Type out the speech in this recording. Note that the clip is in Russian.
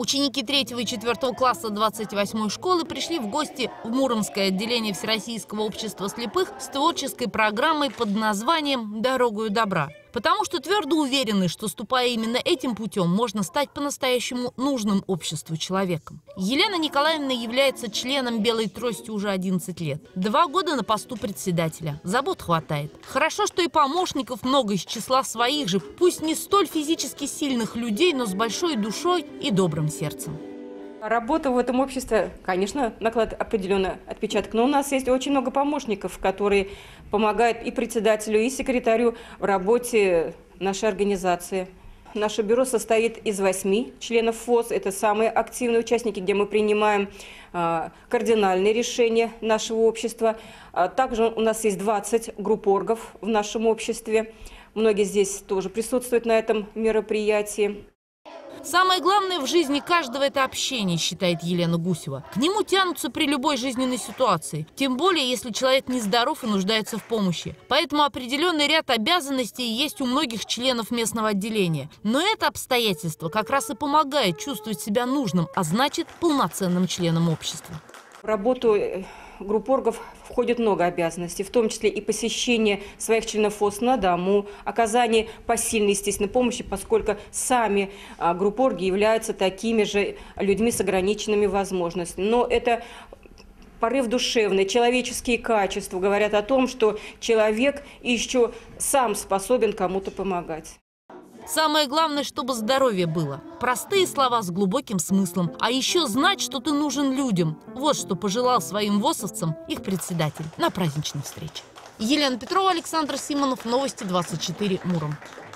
Ученики 3 и 4 класса 28-й школы пришли в гости в Муромское отделение Всероссийского общества слепых с творческой программой под названием «Дорогою добра». Потому что твердо уверены, что, ступая именно этим путем, можно стать по-настоящему нужным обществу человеком. Елена Николаевна является членом «Белой трости» уже 11 лет. 2 года на посту председателя. Забот хватает. Хорошо, что и помощников много из числа своих же, пусть не столь физически сильных людей, но с большой душой и добрым сердцем. Работа в этом обществе, конечно, накладывает определенный отпечаток, но у нас есть очень много помощников, которые помогают и председателю, и секретарю в работе нашей организации. Наше бюро состоит из 8 членов ФОС. Это самые активные участники, где мы принимаем кардинальные решения нашего общества. Также у нас есть 20 группоргов в нашем обществе. Многие здесь тоже присутствуют на этом мероприятии. Самое главное в жизни каждого – это общение, считает Елена Гусева. К нему тянутся при любой жизненной ситуации. Тем более, если человек нездоров и нуждается в помощи. Поэтому определенный ряд обязанностей есть у многих членов местного отделения. Но это обстоятельство как раз и помогает чувствовать себя нужным, а значит полноценным членом общества. В работу группоргов входит много обязанностей, в том числе и посещение своих членов ФОС на дому, оказание посильной, естественно, помощи, поскольку сами группорги являются такими же людьми с ограниченными возможностями. Но это порыв душевный, человеческие качества говорят о том, что человек еще сам способен кому-то помогать. Самое главное, чтобы здоровье было. Простые слова с глубоким смыслом. А еще знать, что ты нужен людям. Вот что пожелал своим ВОСовцам их председатель на праздничной встрече. Елена Петрова, Александр Симонов. Новости 24. Муром.